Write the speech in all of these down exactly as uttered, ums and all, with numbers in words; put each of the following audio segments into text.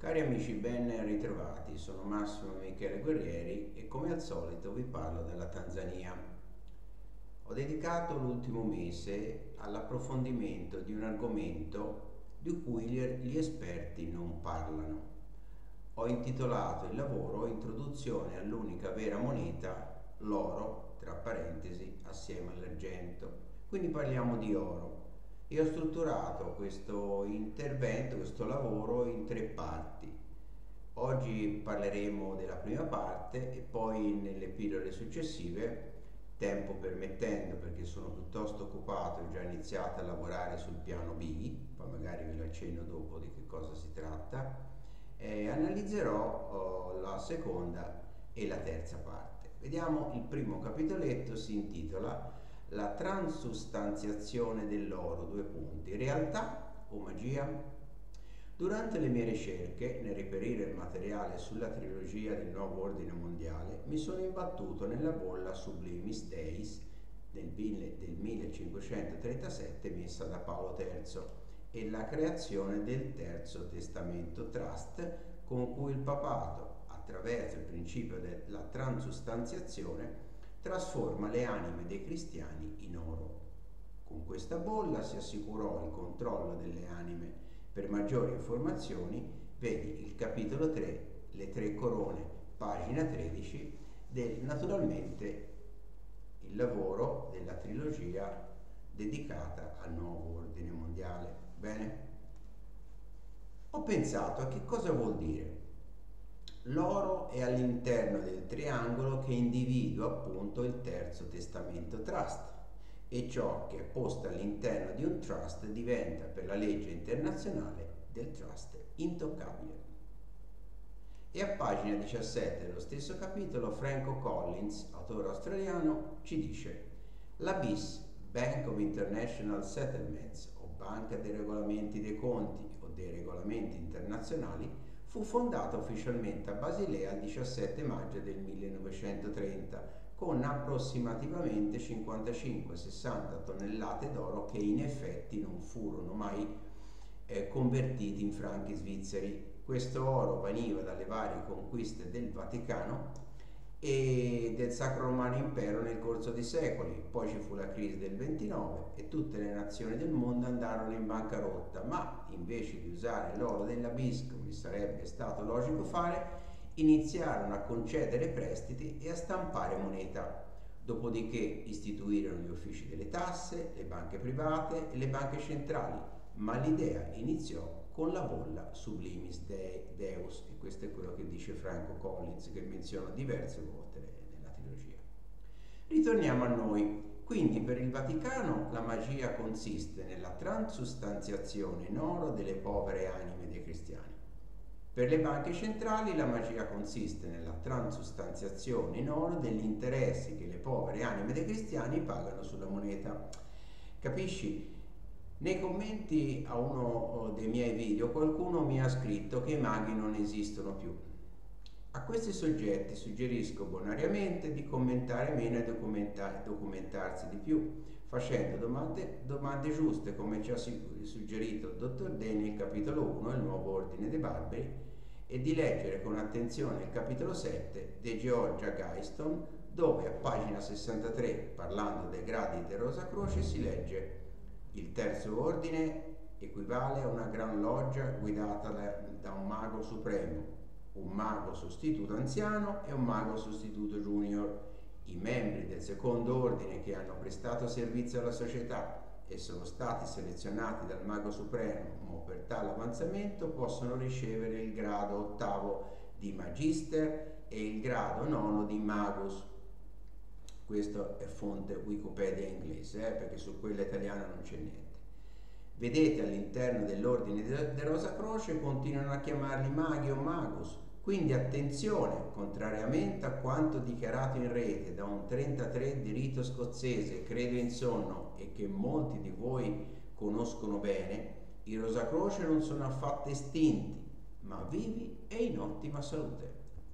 Cari amici, ben ritrovati, sono Massimo Michele Guerrieri e come al solito vi parlo della Tanzania. Ho dedicato l'ultimo mese all'approfondimento di un argomento di cui gli esperti non parlano. Ho intitolato il lavoro Introduzione all'unica vera moneta, l'oro, tra parentesi, assieme all'argento. Quindi parliamo di oro. E ho strutturato questo intervento, questo lavoro in tre parti. Oggi parleremo della prima parte e poi nelle pillole successive, tempo permettendo, perché sono piuttosto occupato, ho già iniziato a lavorare sul piano B, poi magari ve lo accenno dopo di che cosa si tratta, e analizzerò oh, la seconda e la terza parte. Vediamo il primo capitoletto, si intitola La transustanziazione dell'oro, due punti, realtà o magia? Durante le mie ricerche nel reperire il materiale sulla trilogia del nuovo ordine mondiale mi sono imbattuto nella bolla Sublimis Deis del, del millecinquecentotrentasette messa da Paolo terzo e la creazione del Terzo Testamento Trust con cui il papato, attraverso il principio della transustanziazione, trasforma le anime dei cristiani in oro. Con questa bolla si assicurò il controllo delle anime. Per maggiori informazioni vedi il capitolo tre, le tre corone, pagina tredici, del naturalmente il lavoro della trilogia dedicata al nuovo ordine mondiale. Bene? Ho pensato a che cosa vuol dire. L'oro è all'interno del triangolo che individua appunto il Terzo Testamento Trust e ciò che è posto all'interno di un trust diventa per la legge internazionale del trust intoccabile. E a pagina diciassette dello stesso capitolo Franco Collins, autore australiano, ci dice: la B I S, Bank of International Settlements o Banca dei Regolamenti dei Conti o dei Regolamenti Internazionali, fu fondata ufficialmente a Basilea il diciassette maggio del millenovecentotrenta con approssimativamente cinquantacinque sessanta tonnellate d'oro che in effetti non furono mai eh, convertiti in franchi svizzeri. Questo oro veniva dalle varie conquiste del Vaticano e del Sacro Romano Impero nel corso dei secoli. Poi ci fu la crisi del ventinove e tutte le nazioni del mondo andarono in bancarotta, ma invece di usare l'oro della B I S, come sarebbe stato logico fare, iniziarono a concedere prestiti e a stampare moneta. Dopodiché istituirono gli uffici delle tasse, le banche private e le banche centrali, ma l'idea iniziò con la bolla Sublimis Deus, e questo è quello che dice Franco Collins, che menziona diverse volte nella trilogia. Ritorniamo a noi. Quindi per il Vaticano la magia consiste nella transustanziazione in oro delle povere anime dei cristiani. Per le banche centrali la magia consiste nella transustanziazione in oro degli interessi che le povere anime dei cristiani pagano sulla moneta. Capisci? Nei commenti a uno dei miei video qualcuno mi ha scritto che i maghi non esistono più. A questi soggetti suggerisco bonariamente di commentare meno e documentar- documentarsi di più, facendo domande, domande giuste come ci ha suggerito il dottor Dei nel capitolo uno, il nuovo ordine dei barbari, e di leggere con attenzione il capitolo sette di Georgia Gaiston, dove a pagina sessantatré, parlando dei gradi del Rosa Croce, si legge: il terzo ordine equivale a una gran loggia guidata da, da un mago supremo, un mago sostituto anziano e un mago sostituto junior. I membri del secondo ordine che hanno prestato servizio alla società e sono stati selezionati dal mago supremo per tale avanzamento possono ricevere il grado ottavo di magister e il grado nono di magus. Questo è fonte Wikipedia inglese, eh, perché su quella italiana non c'è niente. Vedete all'interno dell'ordine di Rosa Croce continuano a chiamarli maghi o magus, quindi attenzione, contrariamente a quanto dichiarato in rete da un trentatré di rito scozzese, credo in sonno, e che molti di voi conoscono bene, i Rosa Croce non sono affatto estinti, ma vivi e in ottima salute.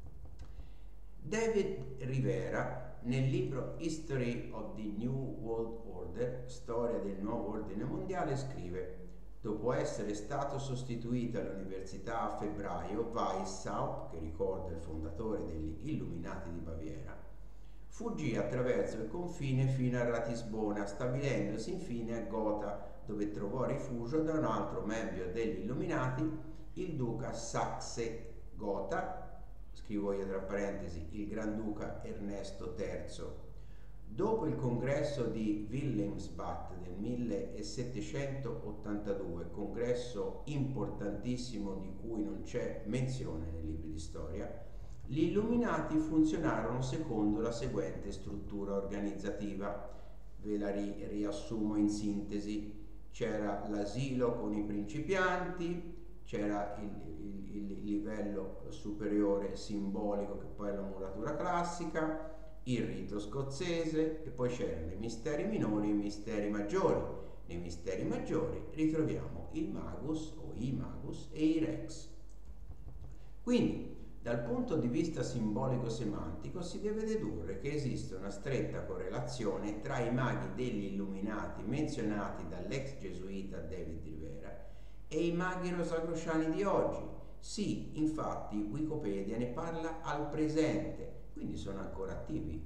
David Rivera, nel libro History of the New World Order, storia del nuovo ordine mondiale, scrive: dopo essere stato sostituito all'università a febbraio, Weishaupt, che ricorda il fondatore degli Illuminati di Baviera, fuggì attraverso il confine fino a Ratisbona, stabilendosi infine a Gotha, dove trovò rifugio da un altro membro degli Illuminati, il duca Saxe-Gotha, scrivo io tra parentesi, il Granduca Ernesto terzo. Dopo il congresso di Wilhelmsbad del millesettecentottantadue, congresso importantissimo di cui non c'è menzione nei libri di storia, gli Illuminati funzionarono secondo la seguente struttura organizzativa. Ve la ri- riassumo in sintesi. C'era l'asilo con i principianti, c'era il, il, il livello superiore simbolico che poi è la muratura classica, il rito scozzese, e poi c'erano i misteri minori e i misteri maggiori. Nei misteri maggiori ritroviamo il magus o i magus e i rex. Quindi, dal punto di vista simbolico-semantico si deve dedurre che esiste una stretta correlazione tra i maghi degli Illuminati menzionati dall'ex gesuita David Rivera e i maghi rosacrociani di oggi. Sì, infatti Wikipedia ne parla al presente, quindi sono ancora attivi.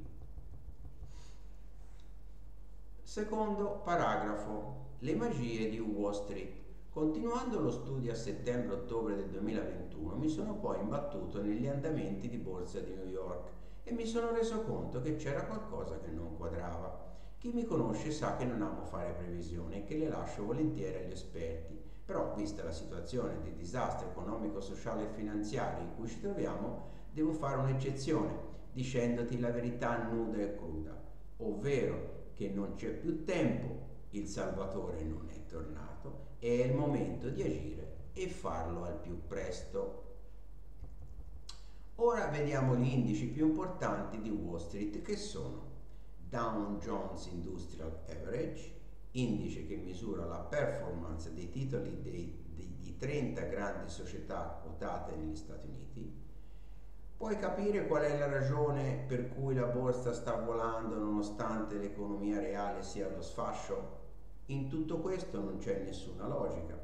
Secondo paragrafo, le magie di Wall Street. Continuando lo studio a settembre-ottobre del duemilaventuno, mi sono poi imbattuto negli andamenti di borsa di New York e mi sono reso conto che c'era qualcosa che non quadrava. Chi mi conosce sa che non amo fare previsioni e che le lascio volentieri agli esperti, però vista la situazione di disastro economico, sociale e finanziario in cui ci troviamo, devo fare un'eccezione, dicendoti la verità nuda e cruda, ovvero che non c'è più tempo, il Salvatore non è tornato, è il momento di agire e farlo al più presto. Ora vediamo gli indici più importanti di Wall Street, che sono Dow Jones Industrial Average, indice che misura la performance dei titoli dei, dei, di trenta grandi società quotate negli Stati Uniti. Puoi capire qual è la ragione per cui la borsa sta volando nonostante l'economia reale sia allo sfascio? In tutto questo non c'è nessuna logica.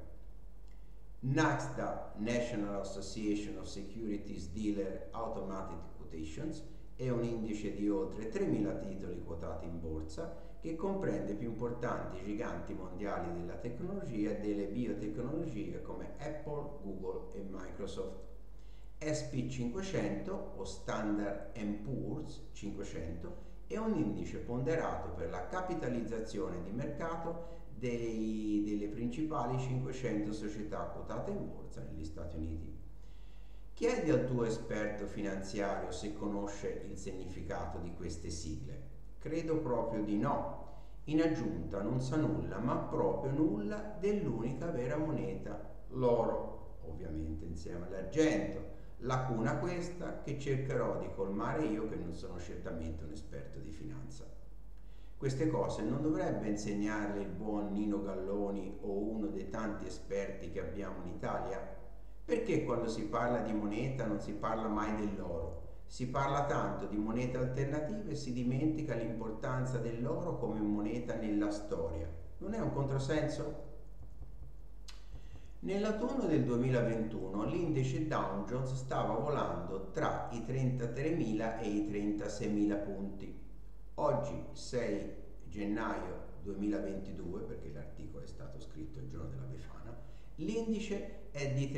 NASDAQ, National Association of Securities Dealer Automatic Quotations, è un indice di oltre tremila titoli quotati in borsa che comprende i più importanti giganti mondiali della tecnologia e delle biotecnologie come Apple, Google e Microsoft. S and P cinquecento o Standard and Poor's cinquecento è un indice ponderato per la capitalizzazione di mercato dei, delle principali cinquecento società quotate in borsa negli Stati Uniti. Chiedi al tuo esperto finanziario se conosce il significato di queste sigle. Credo proprio di no. In aggiunta non sa nulla, ma proprio nulla, dell'unica vera moneta, l'oro, ovviamente insieme all'argento. Lacuna questa che cercherò di colmare io, che non sono certamente un esperto di finanza. Queste cose non dovrebbe insegnarle il buon Nino Galloni o uno dei tanti esperti che abbiamo in Italia? Perché quando si parla di moneta non si parla mai dell'oro? Si parla tanto di monete alternative e si dimentica l'importanza dell'oro come moneta nella storia. Non è un controsenso? Nell'autunno del duemilaventuno l'indice Dow Jones stava volando tra i trentatremila e i trentaseimila punti. Oggi, sei gennaio duemilaventidue, perché l'articolo è stato scritto il giorno della Befana, l'indice è di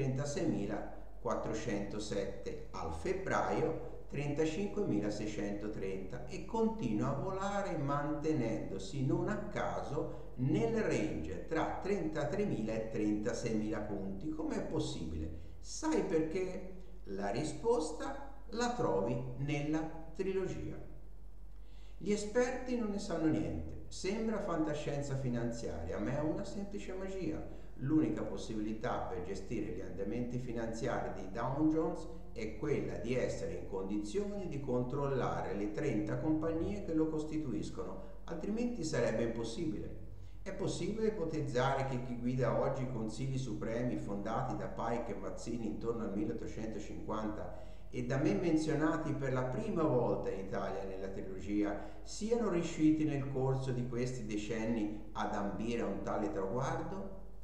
trentaseimilaquattrocentosette, al febbraio trentacinquemilaseicentotrenta e continua a volare mantenendosi non a caso nel range tra trentatremila e trentaseimila punti. Com'è possibile? Sai perché? La risposta la trovi nella trilogia. Gli esperti non ne sanno niente, sembra fantascienza finanziaria, ma è una semplice magia. L'unica possibilità per gestire gli andamenti finanziari di Dow Jones è quella di essere in condizioni di controllare le trenta compagnie che lo costituiscono, altrimenti sarebbe impossibile. È possibile ipotizzare che chi guida oggi i consigli supremi fondati da Pike e Mazzini intorno al milleottocentocinquanta e da me menzionati per la prima volta in Italia nella trilogia siano riusciti nel corso di questi decenni ad ambire a un tale traguardo?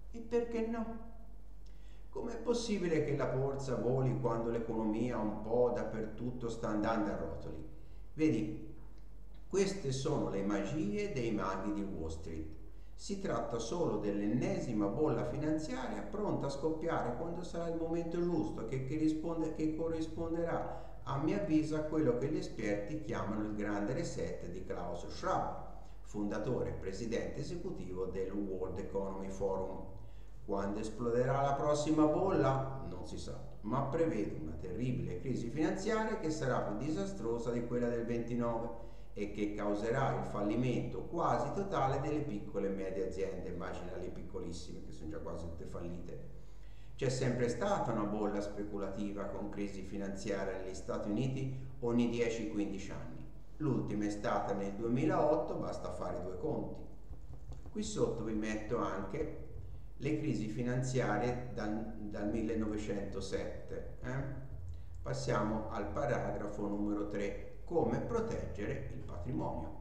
E perché no? Com'è possibile che la borsa voli quando l'economia un po' dappertutto sta andando a rotoli? Vedi, queste sono le magie dei maghi di Wall Street. Si tratta solo dell'ennesima bolla finanziaria pronta a scoppiare quando sarà il momento giusto, che, che, risponde, che corrisponderà, a mio avviso, a quello che gli esperti chiamano il grande reset di Klaus Schwab, fondatore e presidente esecutivo del World Economic Forum. Quando esploderà la prossima bolla? Non si sa, ma prevede una terribile crisi finanziaria che sarà più disastrosa di quella del ventinove e che causerà il fallimento quasi totale delle piccole e medie aziende. Immagina le piccolissime che sono già quasi tutte fallite. C'è sempre stata una bolla speculativa con crisi finanziaria negli Stati Uniti ogni dieci quindici anni. L'ultima è stata nel duemilaotto, basta fare due conti. Qui sotto vi metto anche le crisi finanziarie dal, dal millenovecentosette. Eh? Passiamo al paragrafo numero tre, come proteggere il patrimonio.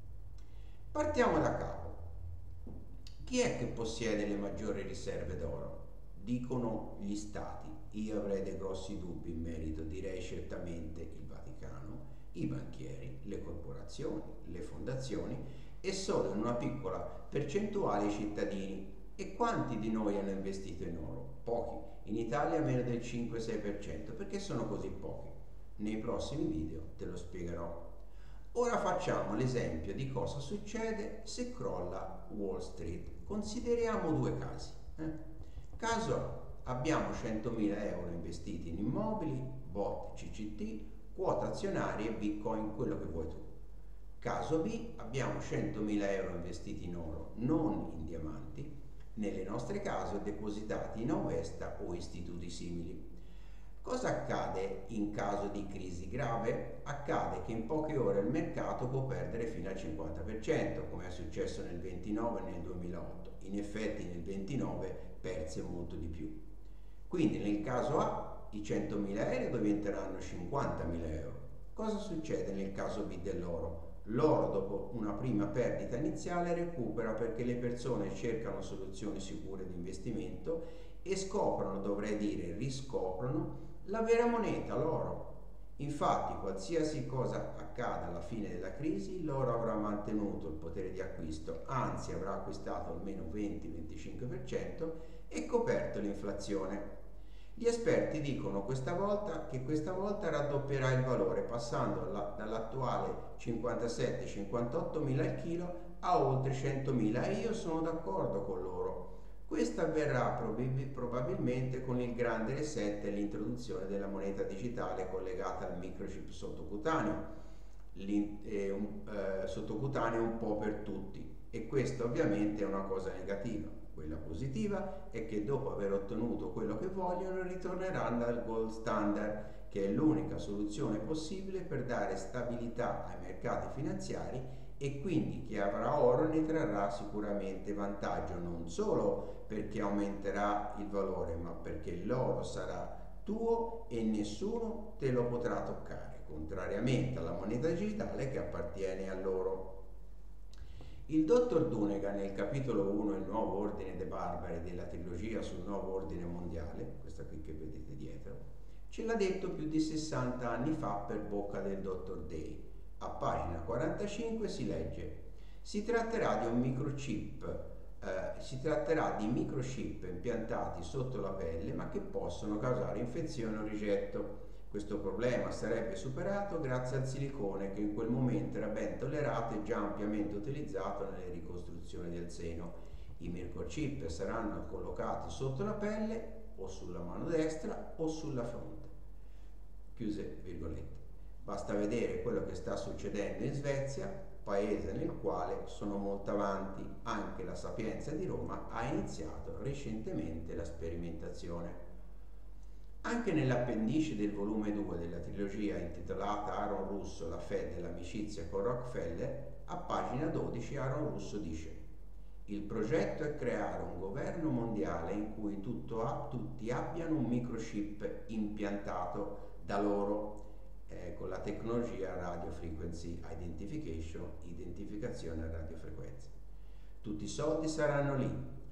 Partiamo da capo. Chi è che possiede le maggiori riserve d'oro? Dicono gli stati. Io avrei dei grossi dubbi in merito, direi certamente il Vaticano, i banchieri, le corporazioni, le fondazioni e solo in una piccola percentuale i cittadini. E quanti di noi hanno investito in oro? Pochi. In Italia meno del cinque sei per cento. Perché sono così pochi? Nei prossimi video te lo spiegherò. Ora facciamo l'esempio di cosa succede se crolla Wall Street. Consideriamo due casi. Eh? Caso A. Abbiamo centomila euro investiti in immobili, B O T, C C T, quote azionarie, Bitcoin, quello che vuoi tu. Caso B. Abbiamo centomila euro investiti in oro, non in diamanti, nelle nostre case o depositati in Auvesta o istituti simili. Cosa accade in caso di crisi grave? Accade che in poche ore il mercato può perdere fino al cinquanta per cento, come è successo nel ventinove e nel duemilaotto. In effetti nel ventinove perse molto di più. Quindi nel caso A i centomila euro diventeranno cinquantamila euro. Cosa succede nel caso B dell'oro? L'oro dopo una prima perdita iniziale recupera perché le persone cercano soluzioni sicure di investimento e scoprono, dovrei dire riscoprono, la vera moneta, l'oro. Infatti qualsiasi cosa accada alla fine della crisi, l'oro avrà mantenuto il potere di acquisto, anzi avrà acquistato almeno venti venticinque per cento e coperto l'inflazione. Gli esperti dicono questa volta che questa volta raddoppierà il valore, passando dall'attuale cinquantasette cinquantotto mila al chilo a oltre centomila, e io sono d'accordo con loro. Questo avverrà prob- probabilmente con il grande reset e l'introduzione della moneta digitale collegata al microchip sottocutaneo, eh, un, eh, sottocutaneo un po' per tutti, e questo ovviamente è una cosa negativa. Quella positiva è che dopo aver ottenuto quello che vogliono ritorneranno al gold standard, che è l'unica soluzione possibile per dare stabilità ai mercati finanziari, e quindi chi avrà oro ne trarrà sicuramente vantaggio, non solo perché aumenterà il valore, ma perché l'oro sarà tuo e nessuno te lo potrà toccare, contrariamente alla moneta digitale che appartiene a loro. Il dottor Dunegan nel capitolo uno, il nuovo ordine dei barbari, della trilogia sul nuovo ordine mondiale, questa qui che vedete dietro, ce l'ha detto più di sessanta anni fa per bocca del dottor Day. A pagina quarantacinque si legge: si tratterà di un microchip, eh, si tratterà di microchip impiantati sotto la pelle ma che possono causare infezione o rigetto. Questo problema sarebbe superato grazie al silicone, che in quel momento era ben tollerato e già ampiamente utilizzato nelle ricostruzioni del seno. I microchip saranno collocati sotto la pelle o sulla mano destra o sulla fronte. Chiuse virgolette. Basta vedere quello che sta succedendo in Svezia, paese nel quale sono molto avanti. Anche la Sapienza di Roma ha iniziato recentemente la sperimentazione. Anche nell'appendice del volume due della trilogia intitolata Aaron Russo, la Fed e l'amicizia con Rockefeller, a pagina dodici Aaron Russo dice: il progetto è creare un governo mondiale in cui tutto, tutti abbiano un microchip impiantato da loro, eh, con la tecnologia Radio Frequency Identification, identificazione a radiofrequenza. Tutti i soldi saranno lì,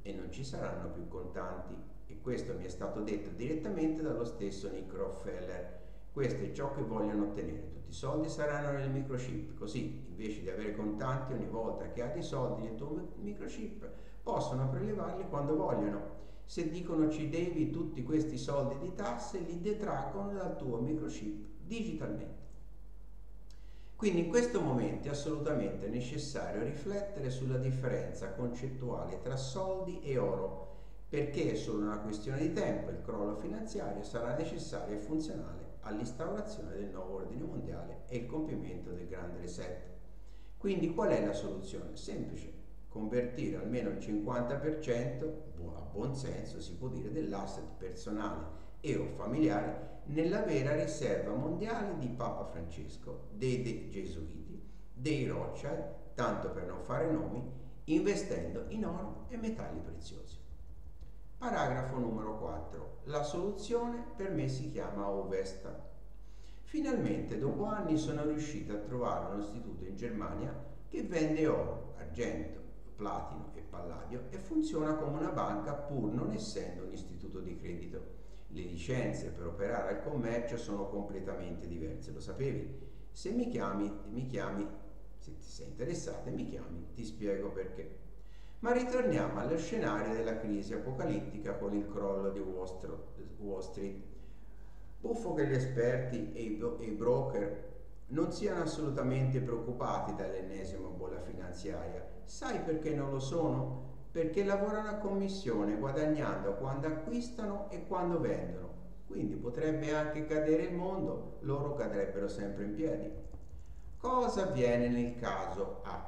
e non ci saranno più contanti. E questo mi è stato detto direttamente dallo stesso Nick Rockefeller. Questo è ciò che vogliono ottenere. Tutti i soldi saranno nel microchip, così invece di avere contanti ogni volta che hai dei soldi nel tuo microchip possono prelevarli quando vogliono. Se dicono ci devi tutti questi soldi di tasse, li detraggono dal tuo microchip digitalmente. Quindi in questo momento è assolutamente necessario riflettere sulla differenza concettuale tra soldi e oro, perché è solo una questione di tempo, il crollo finanziario sarà necessario e funzionale all'instaurazione del nuovo ordine mondiale e il compimento del grande reset. Quindi qual è la soluzione? Semplice, convertire almeno il cinquanta per cento, a buon senso si può dire, dell'asset personale e o familiare nella vera riserva mondiale di Papa Francesco, dei, dei Gesuiti, dei Rothschild, tanto per non fare nomi, investendo in oro e metalli preziosi. Paragrafo numero quattro. La soluzione per me si chiama Ovesta. Finalmente, dopo anni, sono riuscito a trovare uno istituto in Germania che vende oro, argento, platino e palladio e funziona come una banca pur non essendo un istituto di credito. Le licenze per operare al commercio sono completamente diverse, lo sapevi? Se mi chiami, mi chiami, se ti sei interessato e mi chiami, ti spiego perché. Ma ritorniamo allo scenario della crisi apocalittica con il crollo di Wall Street. Buffo che gli esperti e i, e i broker non siano assolutamente preoccupati dall'ennesima bolla finanziaria. Sai perché non lo sono? Perché lavorano a commissione, guadagnando quando acquistano e quando vendono. Quindi potrebbe anche cadere il mondo, loro cadrebbero sempre in piedi. Cosa avviene nel caso A?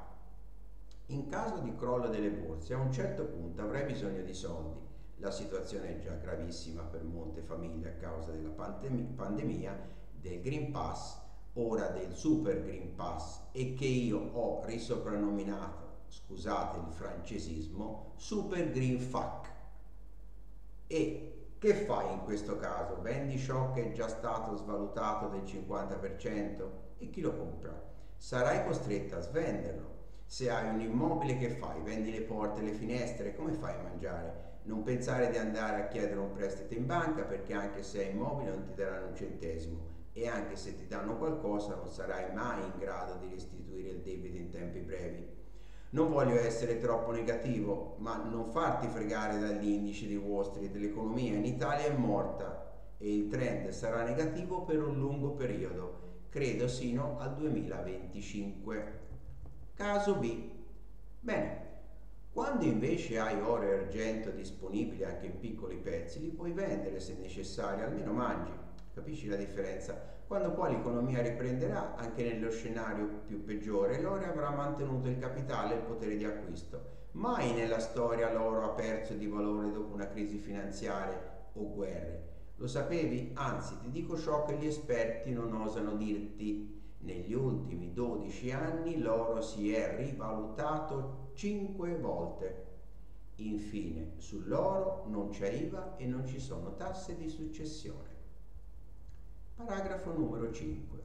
In caso di crollo delle borse, a un certo punto avrai bisogno di soldi. La situazione è già gravissima per molte famiglie a causa della pandemia, del Green Pass, ora del Super Green Pass, e che io ho risoprannominato, scusate il francesismo, Super Green Fuck. E che fai in questo caso? Vendi ciò che è già stato svalutato del cinquanta per cento e chi lo compra? Sarai costretto a svenderlo. Se hai un immobile, che fai? Vendi le porte e le finestre, come fai a mangiare? Non pensare di andare a chiedere un prestito in banca, perché anche se hai immobile non ti daranno un centesimo e anche se ti danno qualcosa non sarai mai in grado di restituire il debito in tempi brevi. Non voglio essere troppo negativo, ma non farti fregare dagli indici di Wall Street. L'economia in Italia è morta e il trend sarà negativo per un lungo periodo, credo sino al duemilaventicinque. Caso B. Bene, quando invece hai oro e argento disponibili anche in piccoli pezzi, li puoi vendere se necessario, almeno mangi. Capisci la differenza? Quando poi l'economia riprenderà, anche nello scenario più peggiore, l'oro avrà mantenuto il capitale e il potere di acquisto. Mai nella storia l'oro ha perso di valore dopo una crisi finanziaria o guerre. Lo sapevi? Anzi, ti dico ciò che gli esperti non osano dirti. Negli ultimi dodici anni l'oro si è rivalutato cinque volte. Infine, sull'oro non c'è I V A e non ci sono tasse di successione. Paragrafo numero cinque.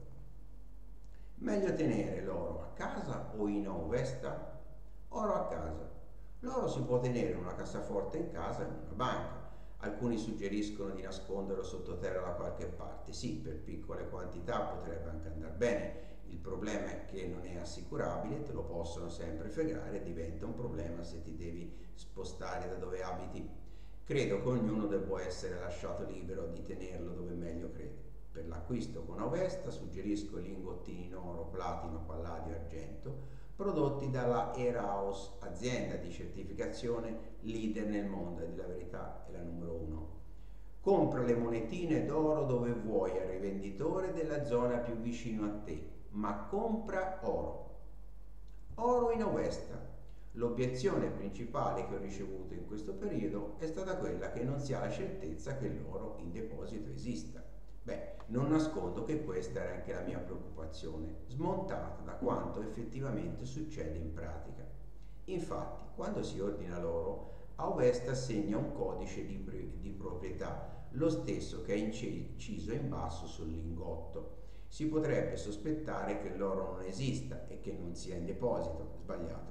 Meglio tenere l'oro a casa o in Ovesta? Oro a casa. L'oro si può tenere in una cassaforte in casa o in una banca. Alcuni suggeriscono di nasconderlo sottoterra da qualche parte. Sì, per piccole quantità potrebbe anche andare bene. Il problema è che non è assicurabile, te lo possono sempre fregare e diventa un problema se ti devi spostare da dove abiti. Credo che ognuno debba essere lasciato libero di tenerlo dove meglio crede. Per l'acquisto con Ovesta suggerisco i lingottini in oro, platino, palladio e argento prodotti dalla Eraos, azienda di certificazione leader nel mondo, e la verità è la numero uno. Compra le monetine d'oro dove vuoi al rivenditore della zona più vicino a te, ma compra oro. Oro in Ovesta. L'obiezione principale che ho ricevuto in questo periodo è stata quella che non si ha la certezza che l'oro in deposito esista. Beh, non nascondo che questa era anche la mia preoccupazione, smontata da quanto effettivamente succede in pratica. Infatti, quando si ordina l'oro, Ovesta assegna un codice di, di proprietà, lo stesso che è inciso in basso sul lingotto. Si potrebbe sospettare che l'oro non esista e che non sia in deposito. Sbagliato.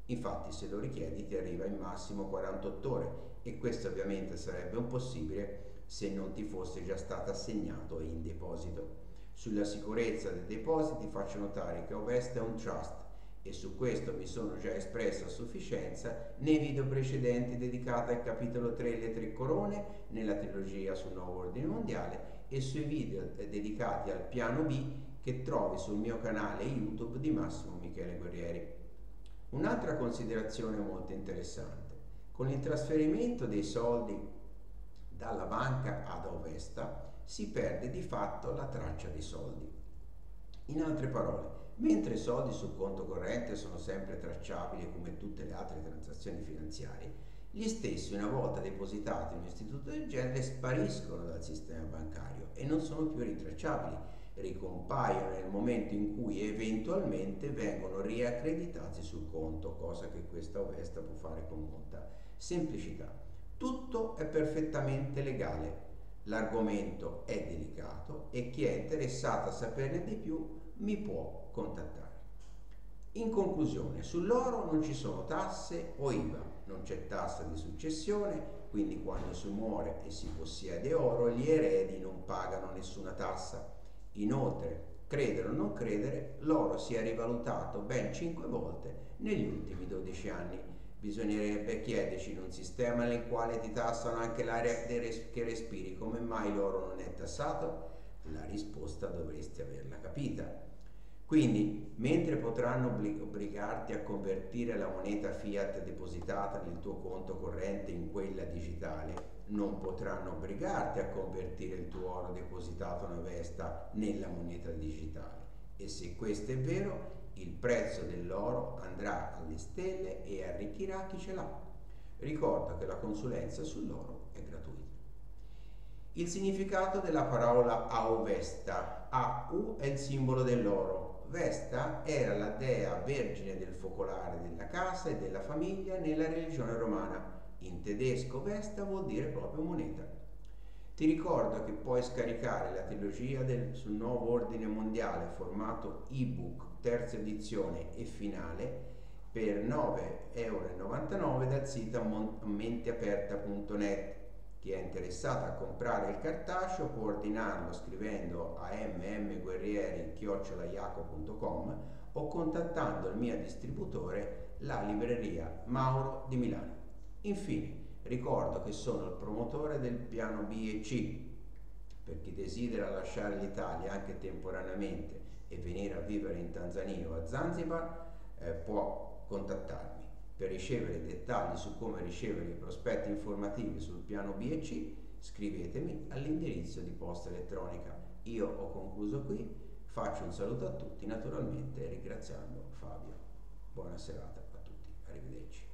Infatti se lo richiedi ti arriva in massimo quarantotto ore e questo ovviamente sarebbe impossibile se non ti fosse già stato assegnato in deposito. Sulla sicurezza dei depositi faccio notare che Ovesta è un trust e su questo mi sono già espresso a sufficienza nei video precedenti dedicati al capitolo tre Le tre corone nella trilogia sul nuovo ordine mondiale e sui video dedicati al piano B che trovi sul mio canale YouTube di Massimo Michele Guerrieri. Un'altra considerazione molto interessante: con il trasferimento dei soldi dalla banca ad Ovesta si perde di fatto la traccia dei soldi. In altre parole, mentre i soldi sul conto corrente sono sempre tracciabili come tutte le altre transazioni finanziarie, gli stessi una volta depositati in un istituto del genere spariscono dal sistema bancario e non sono più rintracciabili, ricompaiono nel momento in cui eventualmente vengono riaccreditati sul conto, cosa che questa Ovesta può fare con molta semplicità. Tutto è perfettamente legale, l'argomento è delicato e chi è interessato a saperne di più mi può contattare. In conclusione, sull'oro non ci sono tasse o I V A, non c'è tassa di successione, quindi quando si muore e si possiede oro, gli eredi non pagano nessuna tassa. Inoltre, credere o non credere, l'oro si è rivalutato ben cinque volte negli ultimi dodici anni. Bisognerebbe chiederci in un sistema nel quale ti tassano anche l'aria che respiri, come mai l'oro non è tassato? La risposta dovresti averla capita. Quindi, mentre potranno obbligarti a convertire la moneta fiat depositata nel tuo conto corrente in quella digitale, non potranno obbligarti a convertire il tuo oro depositato in Ovesta nella moneta digitale. E se questo è vero, il prezzo dell'oro andrà alle stelle e arricchirà chi ce l'ha. Ricorda che la consulenza sull'oro è gratuita. Il significato della parola Auvesta. A U è il simbolo dell'oro. Vesta era la dea vergine del focolare della casa e della famiglia nella religione romana. In tedesco Vesta vuol dire proprio moneta. Ti ricordo che puoi scaricare la trilogia del, sul nuovo ordine mondiale formato ebook, terza edizione e finale per nove virgola novantanove euro dal sito mentiaperta punto net. Chi è interessato a comprare il cartaceo può ordinarlo scrivendo a mmguerrieri chiocciola iaco punto com o contattando il mio distributore, la libreria Mauro di Milano. Infine, ricordo che sono il promotore del piano B e C. Per chi desidera lasciare l'Italia anche temporaneamente e venire a vivere in Tanzania o a Zanzibar, eh, può contattarmi. Per ricevere dettagli su come ricevere i prospetti informativi sul piano B e C, scrivetemi all'indirizzo di posta elettronica. Io ho concluso qui, faccio un saluto a tutti, naturalmente ringraziando Fabio. Buona serata a tutti, arrivederci.